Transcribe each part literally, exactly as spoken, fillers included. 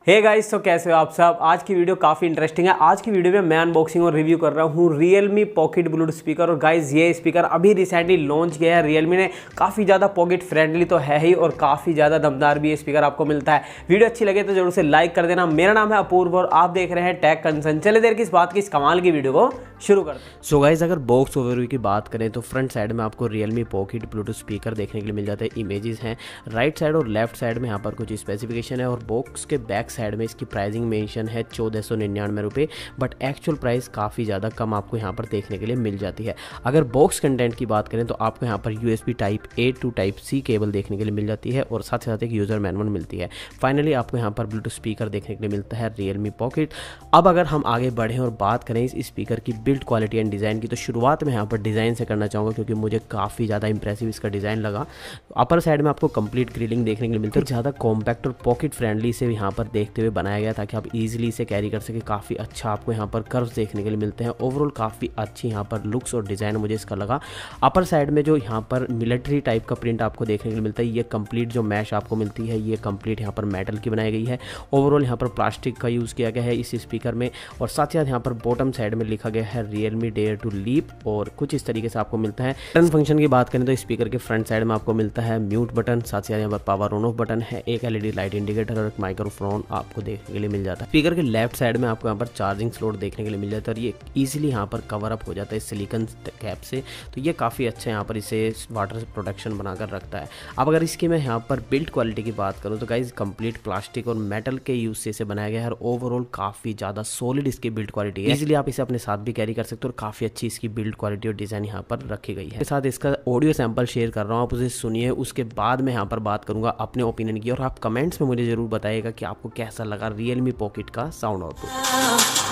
Hey guys, तो कैसे हो आप सब। आज की वीडियो काफ़ी इंटरेस्टिंग है। आज की वीडियो में मैं अनबॉक्सिंग और रिव्यू कर रहा हूँ Realme पॉकेट ब्लूटूथ स्पीकर। और गाइस ये स्पीकर अभी रिसेंटली लॉन्च किया है Realme ने। काफ़ी ज़्यादा पॉकेट फ्रेंडली तो है ही और काफ़ी ज़्यादा दमदार भी ये स्पीकर आपको मिलता है। वीडियो अच्छी लगे तो जरूर से लाइक कर देना। मेरा नाम है अपूर्व और आप देख रहे हैं टेक कंसर्न। चले देर की इस बात की इस कमाल की वीडियो को शुरू करते हैं। सो गाइस, अगर बॉक्स ओवरव्यू की बात करें तो फ्रंट साइड में आपको Realme पॉकेट ब्लूटूथ स्पीकर देखने के लिए मिल जाते हैं। इमेजेस हैं राइट साइड और लेफ्ट साइड में, यहाँ पर कुछ स्पेसिफिकेशन है। और बॉक्स के बैक साइड में इसकी प्राइसिंग मेंशन है चौदह सौ निन्यानवे रुपये, बट एक्चुअल प्राइस काफ़ी ज़्यादा कम आपको यहाँ पर देखने के लिए मिल जाती है। अगर बॉक्स कंटेंट की बात करें तो आपको यहाँ पर USB type A to type C cable देखने के लिए मिल जाती है और साथ ही साथ एक यूज़र मैनुअल मिलती है। फाइनली आपको यहाँ पर ब्लूटूथ स्पीकर देखने के लिए मिलता है Realme पॉकेट। अब अगर हम आगे बढ़ें और बात करें इस स्पीकर की बिल्ड क्वालिटी एंड डिज़ाइन की, तो शुरुआत में यहाँ पर डिज़ाइन से करना चाहूँगा क्योंकि मुझे काफ़ी ज़्यादा इंप्रेसिव इसका डिज़ाइन लगा। अपर साइड में आपको कंप्लीट ग्रिलिंग देखने के लिए मिलती है। ज़्यादा कॉम्पैक्ट और पॉकेट फ्रेंडली से यहाँ पर देखते हुए बनाया गया ताकि आप इजीली इसे कैरी कर सके। काफ़ी अच्छा आपको यहाँ पर कर्व्स देखने के लिए मिलते हैं। ओवरऑल काफ़ी अच्छी यहाँ पर लुक्स और डिज़ाइन मुझे इसका लगा। अपर साइड में जो यहाँ पर मिलिट्री टाइप का प्रिंट आपको देखने के लिए मिलता है, ये कंप्लीट जो मैश आपको मिलती है ये कंप्लीट यहाँ पर मेटल की बनाई गई है। ओवरऑल यहाँ पर प्लास्टिक का यूज़ किया गया है इस स्पीकर में। और साथ ही साथ यहाँ पर बॉटम साइड में लिखा गया है Realme Dare to Leap और कुछ इस तरीके से आपको मिलता है। बटन फंक्शन की बात करें तो स्पीकर के फ्रंट साइड में आपको मिलता है म्यूट बटन, साथ ही साथ यहाँ पर पावर ऑन ऑफ बटन है, एक एलईडी लाइट इंडिकेटर और एक माइक्रोफोन आपको देखने के लिए मिल जाता है। स्पीकर के लेफ्ट साइड में आपको यहाँ पर चार्जिंग स्लॉट देखने के लिए मिल जाता है और ये इजीली यहाँ पर कवर अप हो जाता है सिलिकॉन कैप से, तो ये काफ़ी अच्छा यहाँ पर इसे वाटर प्रोटेक्शन बनाकर रखता है। अब अगर इसकी मैं यहाँ पर बिल्ड क्वालिटी की बात करूँ तो गाइज कंप्लीट प्लास्टिक और मेटल के यूज से इसे बनाया गया है और ओवरऑल काफ़ी ज़्यादा सॉलिड इसकी बिल्ड क्वालिटी है। इजीली आप इसे अपने साथ भी कैरी कर सकते हो और काफ़ी अच्छी इसकी बिल्ड क्वालिटी और डिज़ाइन यहाँ पर रखी गई है। इसके साथ इसका ऑडियो सैंपल शेयर कर रहा हूँ, आप उसे सुनिए। उसके बाद मैं यहाँ पर बात करूँगा अपने ओपिनियन की और आप कमेंट्स में मुझे ज़रूर बताइएगा कि आपको कैसा लगा Realme पॉकेट का साउंड आउटपुट।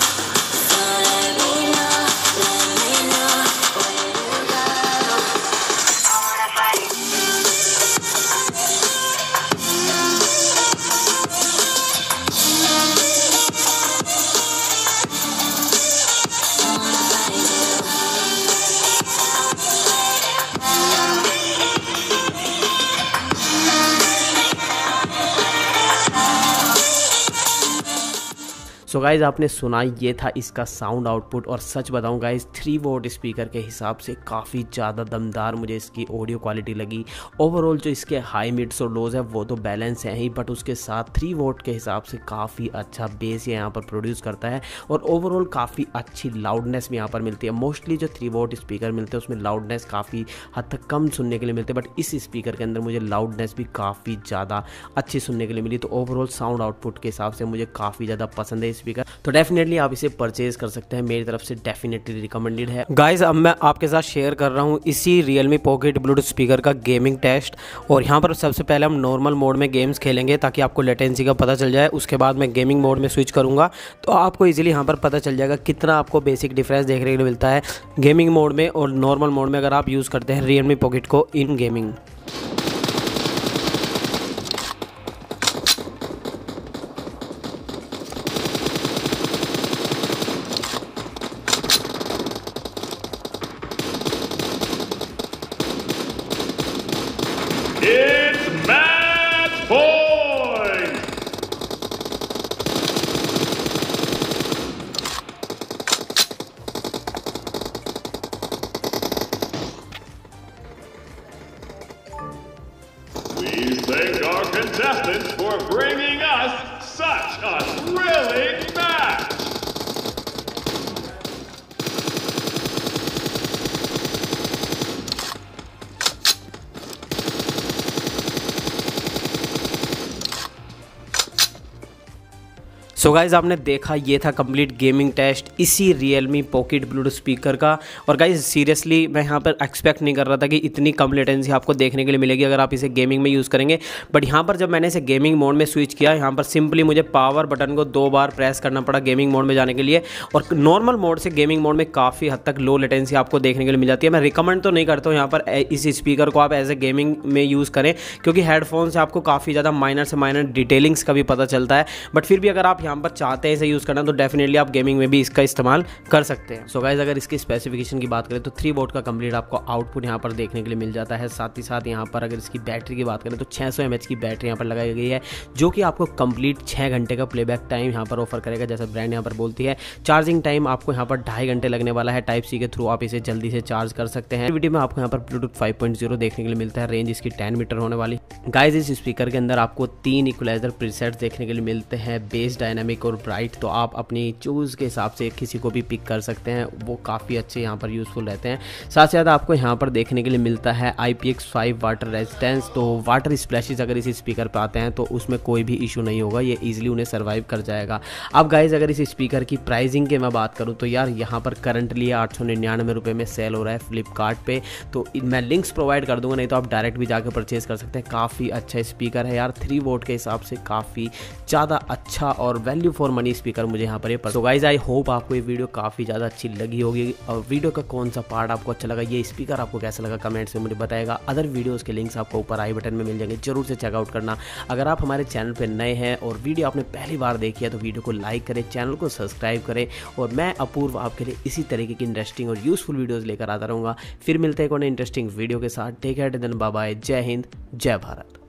सो गाइज़, आपने सुना ये था इसका साउंड आउटपुट। और सच बताऊं गाइज़, थ्री वोट स्पीकर के हिसाब से काफ़ी ज़्यादा दमदार मुझे इसकी ऑडियो क्वालिटी लगी। ओवरऑल जो इसके हाई मिड्स और लोज है वो तो बैलेंस है ही, बट उसके साथ थ्री वोट के हिसाब से काफ़ी अच्छा बेस ये यहाँ पर प्रोड्यूस करता है और ओवरऑल काफ़ी अच्छी लाउडनेस भी यहाँ पर मिलती है। मोस्टली जो थ्री वोट स्पीकर मिलते हैं उसमें लाउडनेस काफ़ी हद तक कम सुनने के लिए मिलते हैं, बट इस स्पीकर के अंदर मुझे लाउडनेस भी काफ़ी ज़्यादा अच्छी सुनने के लिए मिली। तो ओवरऑल साउंड आउटपुट के हिसाब से मुझे काफ़ी ज़्यादा पसंद है स्पीकर, तो डेफिनेटली आप इसे परचेज कर सकते हैं। मेरी तरफ से डेफिनेटली रिकमेंडेड है। गाइज, अब मैं आपके साथ शेयर कर रहा हूँ इसी Realme पॉकेट ब्लूटूथ स्पीकर का गेमिंग टेस्ट। और यहाँ पर सबसे पहले हम नॉर्मल मोड में गेम्स खेलेंगे ताकि आपको लेटेंसी का पता चल जाए। उसके बाद मैं गेमिंग मोड में स्विच करूँगा तो आपको इजीली यहाँ पर पता चल जाएगा कितना आपको बेसिक डिफरेंस देखने के लिए मिलता है गेमिंग मोड में और नॉर्मल मोड में अगर आप यूज़ करते हैं Realme पॉकेट को in gaming. It's match point! Please thank our contestants for bringing us such a thrilling match! So guys, आपने देखा ये था कंप्लीट गेमिंग टेस्ट इसी Realme पॉकेट ब्लूटूथ स्पीकर का। और गाइज़ सीरियसली मैं यहाँ पर एक्सपेक्ट नहीं कर रहा था कि इतनी कम लेटेंसी आपको देखने के लिए मिलेगी अगर आप इसे गेमिंग में यूज़ करेंगे। बट यहाँ पर जब मैंने इसे गेमिंग मोड में स्विच किया, यहाँ पर सिंपली मुझे पावर बटन को दो बार प्रेस करना पड़ा गेमिंग मोड में जाने के लिए। और नॉर्मल मोड से गेमिंग मोड में काफ़ी हद तक लो लेटेंसी आपको देखने के लिए मिल जाती है। मैं रिकमेंड तो नहीं करता हूँ यहाँ पर इस स्पीकर को आप एज ए गेमिंग में यूज़ करें क्योंकि हेडफोन से आपको काफ़ी ज़्यादा माइनर से माइनर डिटेलिंग्स का भी पता चलता है। बट फिर भी अगर आप यहाँ पर चाहते हैं इसे यूज़ करना तो डेफिनेटली आप गेमिंग में भी इसका इस्तेमाल कर सकते हैं। सो गाइज अगर इसकी स्पेसिफिकेशन की बात करें तो थ्री वोट का कंप्लीट आपको आउटपुट यहाँ पर देखने के लिए मिल जाता है। साथ ही साथ यहाँ पर अगर इसकी बैटरी की बात करें तो छः सौ एम एच की बैटरी यहाँ पर लगाई गई है, जो कि आपको कंप्लीट छः घंटे का प्लेबैक टाइम यहाँ पर ऑफर करेगा, जैसा ब्रांड यहाँ पर बोलती है। चार्जिंग टाइम आपको यहाँ पर ढाई घंटे लगने वाला है। टाइप सी के थ्रू आप इसे जल्दी से चार्ज कर सकते हैं। वीडियो में आपको यहाँ पर ब्लूटूथ फाइव पॉइंट ज़ीरो देखने के लिए मिलता है। रेंज इसकी टेन मीटर होने वाली। गाइज इस स्पीकर के अंदर आपको तीन इक्वलाइजर प्रीसेट्स देखने के लिए मिलते हैं, बेस, डायनामिक और ब्राइट। तो आप अपनी चूज़ के हिसाब से किसी को भी पिक कर सकते हैं, वो काफ़ी अच्छे यहाँ पर यूज़फुल रहते हैं। साथ साथ आपको यहाँ पर देखने के लिए मिलता है I P X five water resistance. तो वाटर स्प्लैशेस अगर इस स्पीकर पर आते हैं तो उसमें कोई भी इशू नहीं होगा, ये ईजिली उन्हें सर्वाइव कर जाएगा। अब गाइज अगर इस स्पीकर की प्राइसिंग के मैं बात करूँ तो यार यहाँ पर करंटली आठ सौ निन्यानवे रुपये में सेल हो रहा है फ्लिपकार्ट पे। तो मैं लिंक्स प्रोवाइड कर दूंगा, नहीं तो आप डायरेक्ट भी जाकर परचेज कर सकते हैं। काफ़ी अच्छा स्पीकर है यार, थ्री वोट के हिसाब से काफ़ी ज़्यादा अच्छा और वैल्यू फॉर मनी स्पीकर मुझे यहाँ पर ये पसंद। तो गाइज आई होप आपको ये वीडियो काफ़ी ज़्यादा अच्छी लगी होगी, और वीडियो का कौन सा पार्ट आपको अच्छा लगा, ये स्पीकर आपको कैसा लगा कमेंट्स में मुझे बताएगा। अदर वीडियोज़ के लिंक्स आपको ऊपर आई बटन में मिल जाएंगे, जरूर से चेकआउट करना। अगर आप हमारे चैनल पर नए हैं और वीडियो आपने पहली बार देखी है तो वीडियो को लाइक करें, चैनल को सब्सक्राइब करें, और मैं अपूर्व आपके लिए इसी तरीके की इंटरेस्टिंग और यूजफुल वीडियोज़ लेकर आता रहूँगा। फिर मिलते हैं एक और इंटरेस्टिंग वीडियो के साथ। Take care, then bye bye, जय हिंद, जय भारत।